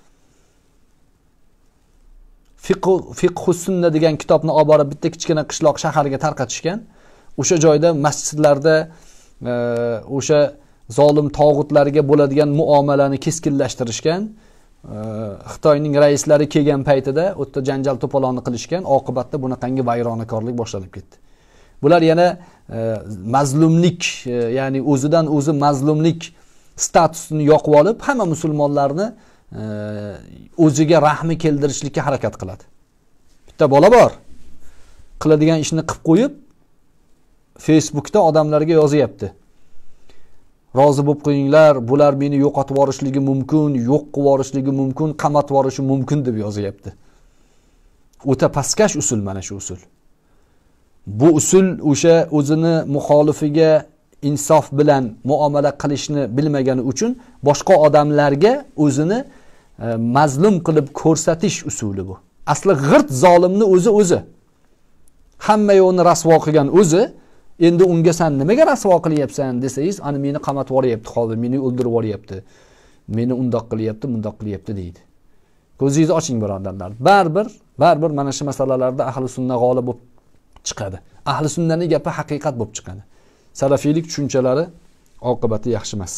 Fiqhus sunna degan kitobni olib borib bitta kichkina qishloq shaharga tarqatishgan. O'sha joyda masjidlarda o'sha zolim tog'utlarga bo'ladigan muomalani keskinlashtirishgan. Xitoyning raislari kelgan paytida o'tda janjal to'polonni qilishgan. Oqibatda bunaqangi vayronakorlik boshlanib ketdi. Bular yana mazlumlik, ya'ni o'zidan o'zi mazlumlik statusini yoqib olib, hamma musulmonlarni o'ziga rahmi keltirishlikka harakat qiladi. Bitta bola bor. Qiladigan ishni qilib qo'yib Facebookda odamlarga yozyapti. Rozi bo'lib qo'yinglar, bular meni yo'qotib yuborishligi mumkin, yo'q qilib yuborishligi mumkin, qamatib yuborishi mumkin deb yozyapti. O'ta pastkash usul mana shu usul. Bu usul o'sha o'zini muxolifiga insof bilan muomala qilishni bilmagani uchun boshqa odamlarga o'zini mazlum qilib ko'rsatish usuli bu. Asli g'irt zolimni o'zi. Hamma yo'qni rasvo qilgan o'zi. Endi unga sen nimaga rasvo qilyapsan desangiz, ani meni qamatib yuboryapti, hozir meni o'ldirib yuboryapti. Meni undoq qilyapti, bundoq qilyapti deydi. Ko'zingizni oching birodarlar. Baribir mana shu masalalarda ahli sunna g'olib bo'lib chiqadi. Ahli sunnaning gapi haqiqat bo'lib chiqadi. Salafiylik tushunchalari oqibati yaxshi emas.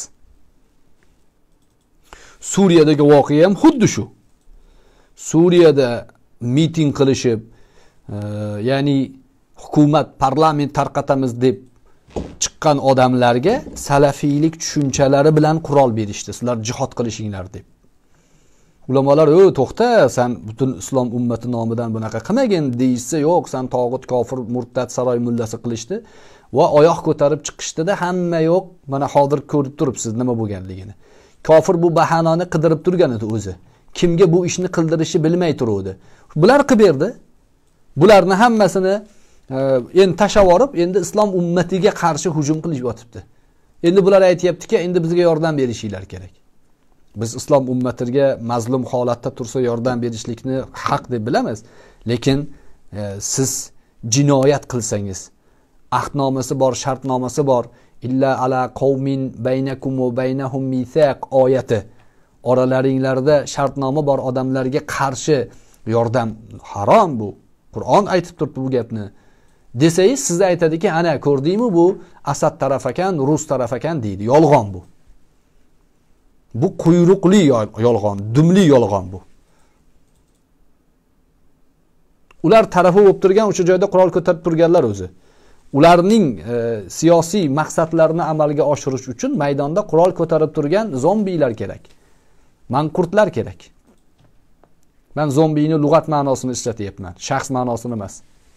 Suriyadagi voqea ham xuddi shu. Suriyada miting qilishib, ya'ni hukumat, parlament tarqatamiz deb chiqqan odamlarga salafiylik tushunchalari bilan qurol berishdi. Sizlar jihad qilishinglar deb. Ulamolar, to'xta, sen butun islom ummati nomidan bunaqa qilmagin deysa, yo'q, sen tog'ut, kofir, murtad, saroy mullasi qilishdi va oyoq ko'tarib chiqishdida hamma yo'q, mana hozir ko'rib turibsiz nima bo'lganligini. Kofir bu bahanani qidirib turgan edi o'zi. Kimga bu ishni qildirishi bilmay turuvdi. Bular qilib berdi. Bularni hammasini endi tashlab yorib, endi islom ummatiga qarshi hujum qilib yotibdi. Endi bular aytayaptiki, endi bizga yordam berishinglar kerak. Biz islom ummatiga mazlum holatda tursa yordam berishlikni haq deb bilamiz. Lekin siz jinoyat qilsangiz, ahdnomasi bor, shartnomasi bor, illa ala qawmin baynakum va baynahum mithaq oyati. Oralaringlarda shartnoma bor odamlarga qarshi yordam harom bu. Qur'on aytib turibdi bu gapni. Desangiz siz aytadiki, ana ko'rdingmi bu Asad taraf ekan, Rus taraf ekan deydi. Yolg'on bu. Bu quyruqli yolg'on, dumli yolg'on bu. Ular tarafi bo'lib turgan o'sha joyda qurol ko'tarib turganlar o'zi. Ularning siyosiy maqsadlarini amalga oshirish uchun maydonda qurol ko'tarib turgan zombilar kerak. Manqurtlar kerak. Men zombini lug'at ma'nosini ishlatyapman, shaxs ma'nosini emas.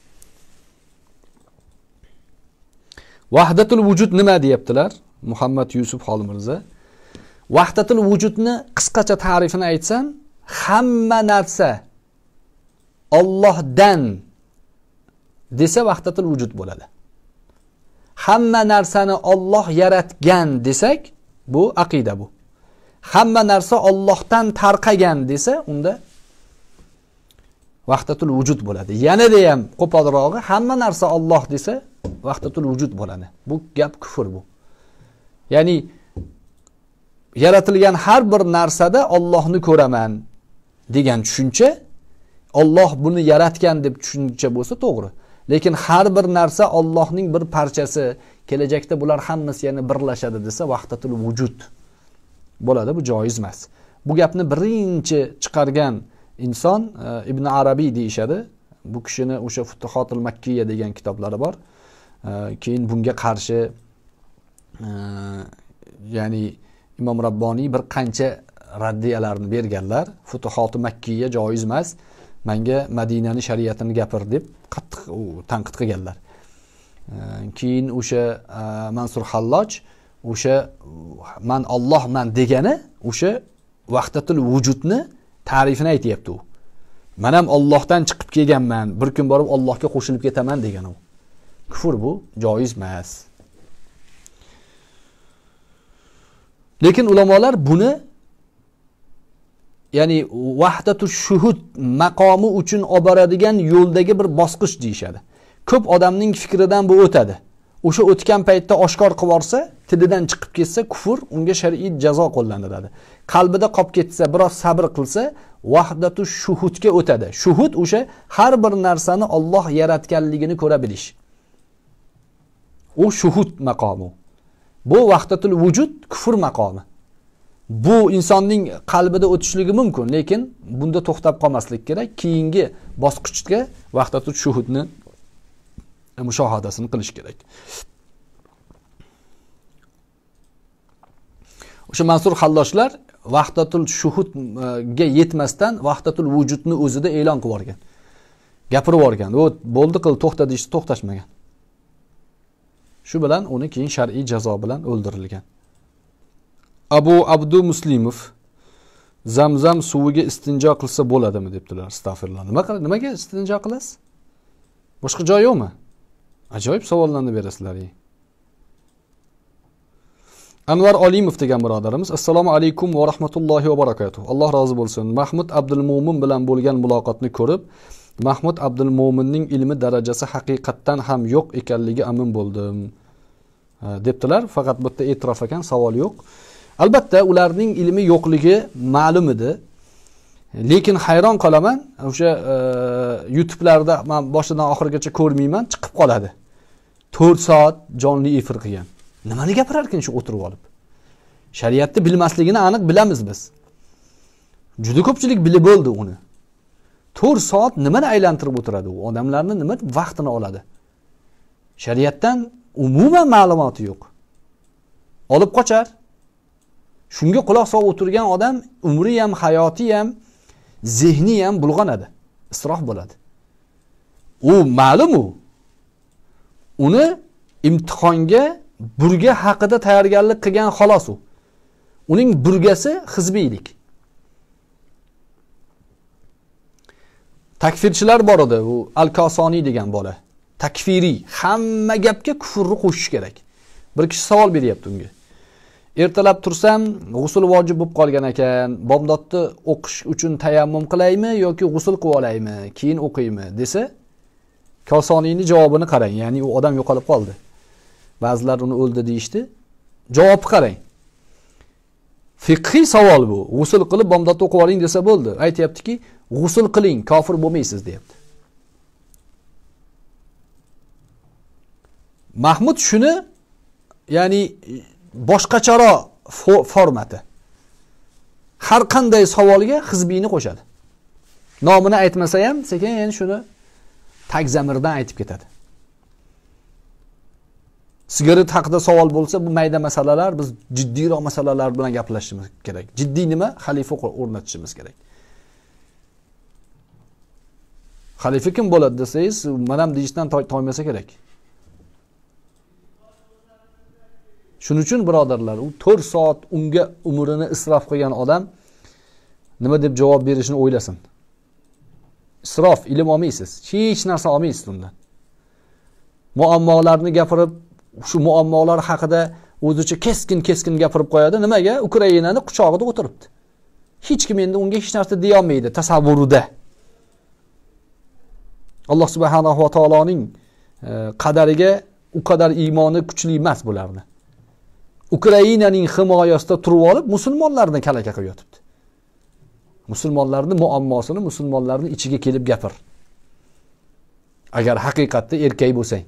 Vahdatul vujud nima deyaptilar? Muhammad Yusuf Xoli Mirza. Vahdatul vujudni qisqacha ta'rifini aytsam, hamma narsa Allohdan desa vahdatul vujud bo'ladi. Hamma narsani Alloh yaratgan desak, bu aqida bu. Hamma narsa Allohdan tarqagan desa, unda vahdatul vujud bo'ladi. Yanada ham qo'polrog'i, hamma narsa Alloh desa, vahdatul vujud bo'ladi. Bu gap kufr bu. Ya'ni yaratilgan har bir narsada Allohni ko'raman degan tushuncha, Alloh buni yaratgan deb tushuncha bo'lsa to'g'ri. Lekin har bir narsa Allohning bir parchasi, kelajakda bular hammasi yana birlashadi desa vahdatul vujud bo'ladi, bu joiz emas. Bu gapni birinchi chiqargan inson Ibn Arabiy deyishadi. Bu kishini o'sha Futuhatul Makkiyya degan kitoblari bor. Keyin bunga qarshi ya'ni Imom Rabboniy bir qancha raddiyalarni berganlar. Futuhati Makkiyya joiz emas, menga Madinaning shariatini gapir deb qattiq tanqid qilganlar. Keyin o'sha Mansur Halloj o'sha man Allohman degani o'sha vahdatul vujudni ta'rifini aytayapti u. Men ham Allohdan chiqib kelganman, bir kun borib Allohga qo'shilib ketaman degan u. Kufr bu, joiz emas. Lekin ulamolar buni ya'ni vahdatul shuhud maqomi uchun olib boradigan yo'ldagi bir bosqich deyshadi. Ko'p odamning fikridan bu o'tadi. O'sha o'tgan paytda oshkor qilib yorsa, tilidan chiqib ketsa kufr, unga shar'iy jazo qo'llaniladi. Qalbida qolib ketsa, biroz sabr qilsa, vahdatul shuhudga o'tadi. Shuhud o'sha har bir narsani Alloh yaratganligini ko'ra bilish. U shuhud maqomi. Bu vahdatul vujud kufr maqomi. Bu insonning qalbida o'tishligi mumkin, lekin bunda to'xtab qolmaslik kerak. Keyingi bosqichga vahdatul shuhudni mushohadasini qilish kerak. O'sha Mansur Halloshlar vahdatul shuhudga yetmasdan vahdatul vujudni o'zida e'lon qilib yorgan. Gapirib yorgan. O bo'ldi qil, to'xta deyishsa to'xtashmagan. Shu bilan uni keyin shar'iy jazo bilan o'ldirilgan. Abu Abdu Muslimov Zamzam suviga istinjo qilsa bo'ladimi debdilar. Astag'firulloh. Nimaga istinjo qilasiz? Boshqa joy yo'qmi? Ajoyib savollarni berasizlar. Anvar Olimov degan birodarimiz, assalomu alaykum va rahmatullohi va barakatuh. Alloh rozi bo'lsin. Mahmud Abdul Mo'min bilan bo'lgan muloqotni ko'rib, Mahmud Abdul Mo'minning ilmi darajasi haqiqatdan ham yo'q ekanligi amin bo'ldim debdilar. Faqat bu yerda e'tirof ekan, savol yo'q. Albatta ularning ilmi yo'qligi ma'lum edi. Lekin hayron qolaman, o'sha YouTube'larda men boshidan oxirigacha ko'rmayman, chiqib qoladi. 4 soat jonli efir qilgan. Nimani gapirar ekan shu o'tirib olib? Shariatni bilmasligini aniq bilamiz biz. Juda ko'pchilik bilib bo'ldi uni. 4 soat nimani aylantirib o'tiradi u? Odamlarni nima vaqtini oladi? Shariatdan umuman ma'lumoti yo'q. Olib qochar. Shunga quloq solib o'tirgan odam umri ham, hayoti ham, zehni ham bulg'anadi. Isrof bo'ladi. U ma'lum u. Uni imtihonga burga haqida tayyorgarlik qilgan xolos u. Uning burgasi hizbiylik. Takfirchilar bor edi, u Al-Kosoniy degan bola. Takfiriy, hamma gapga kufrni qo'shish kerak. Bir kishi savol beryapti unga. Ertalab tursam, g'usl vojib bo'lib qolgan ekan, bomdodni o'qish uchun tayammum qilaymi yoki g'usl qilib olaymi, keyin o'qiymi desa, Kosoniyning javobini qarang, ya'ni u odam yo'qolib qoldi. Ba'zilar uni o'ldi deyishdi. Javobni qarang. Fiqhiy savol bu. G'usl qilib bomdodni o'qib oling desa bo'ldi. Aytayaptiki, g'usl qiling, kofir bo'lmaysiz deyapti. Mahmud shuni, ya'ni boshqacharoq formati. Har qanday savolga hizbiyni qo'shadi. Nomini aytmasa ham, sekin yana shuni tagzamirdan aytib ketadi. Sigaret haqida savol bo'lsa, bu mayda masalalar, biz jiddiyroq masalalar bilan gaplashishimiz kerak. Jiddiy nima? Xalifa o'rnatishimiz kerak. Xalifa kim bo'ladi desangiz, mana ham deyishdan toymasa kerak. Shuning uchun birodarlar, u 4 soat unga umrini isrof qilgan odam nima deb javob berishini o'ylasin. Isrof, ilm olmaysiz. Hech narsa olmaysiz undan. Muammolarni gapirib, shu muammolar haqida o'zicha keskin gapirib qo'yadi. Nimaga? Ukrainani quchog'ida o'tiribdi. Hech kim endi unga hech narsa deya olmaydi tasavvurida. Alloh subhanahu va taoloning qadariga u qadar iymoni kuchli emas bularni. Ukrainaning himoyasida turib olib, musulmonlarni kalaka qilib yotibdi. Musulmonlarning muammosini musulmonlarning ichiga kelib gapir. Agar haqiqatda erkak bo'lsang.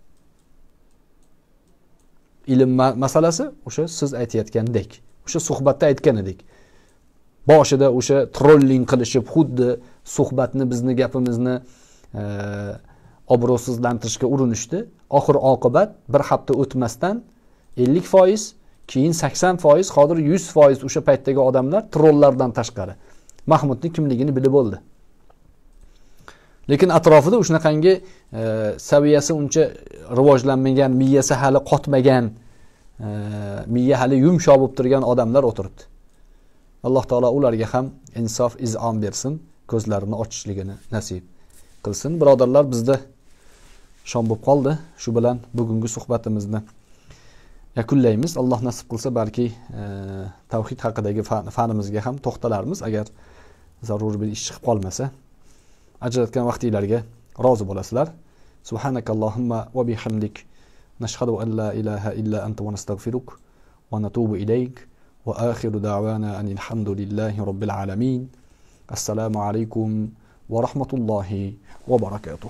Ilm masalasi o'sha siz aytayotgandek, o'sha suhbatda aytgan edik. Boshida o'sha trolling qilishib, xuddi suhbatni, bizni gapimizni obro'sizlantirishga urinishdi. Oxir oqibat bir hafta o'tmasdan 50%, keyin 80%, hozir 100% o'sha paytdagi odamlar trollardan tashqari Mahmudning kimligini bilib bo'ldi. Lekin atrofida shunaqangi saviyasi uncha rivojlanmagan, miyasi hali qotmagan, miya hali yumshoq bo'lib turgan odamlar o'tiribdi. Alloh taolo ularga ham insof, iz'om bersin, ko'zlarini ochishligini nasib qilsin. Birodarlar, bizda shom bo'lib qoldi. Shu bilan bugungi suhbatimizni yakunlaymiz. Alloh nasib qilsa, balki tavhid haqidagi fanimizga ham to'xtalarmiz, agar zarur bir ish chiqib qolmasa. Ajratgan vaqtinglarga rozi bo'lasizlar. Subhanakallohumma va bihamdik, nashhadu an la ilaha illa anta va nastag'firuk va natubu ilayk va akhiru da'wana anil hamdulillahi robbil alamin. Assalomu alaykum va rahmatullohi va barakatuh.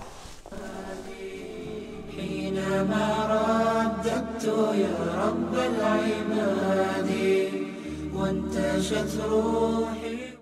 حينما رددت يا رب العباد وانتشت روحي